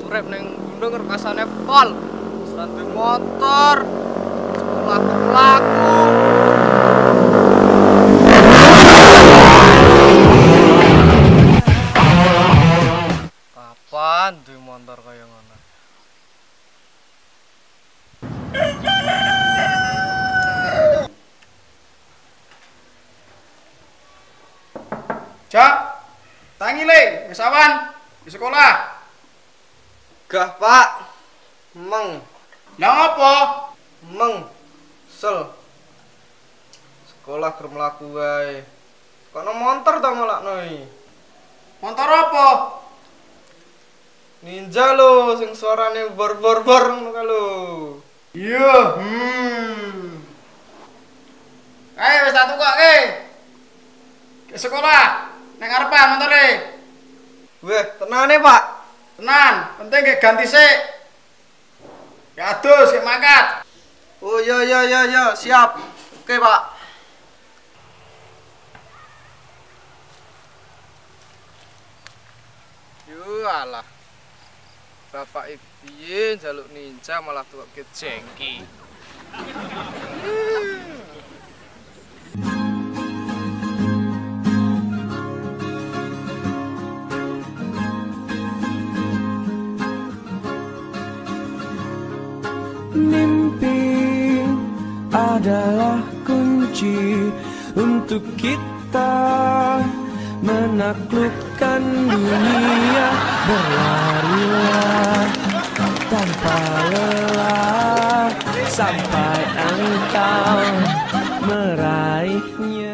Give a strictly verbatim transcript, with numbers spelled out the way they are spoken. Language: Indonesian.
urip ning gunung rasane pol. Santai motor. Sekolah laku. Kapan duwe motor kaya ngono? Cak, tangi le, wis awan di sekolah. Gah, Pak. Meng, Lah apa? meng. Sel. Sekolah ker mlaku wae. Kono montor ta ngelakno iki? Motor apa? Ninja lho sing suarane bor-bor-bor ngono ka lho. Iya, hmm. Ayo wis tak tukokke. Ke sekolah. Nang ngarepan motore. Weh, tenane, Pak. Tenan, penting ge ganti sik. Ya adus, ge mangkat. Oh iya iya iya iya, siap. Oke, Pak. Yo alah. Bapak iki jaluk ninja malah tuweke jengki. Mimpi adalah kunci untuk kita menaklukkan dunia. Berlarilah tanpa lelah sampai engkau meraihnya.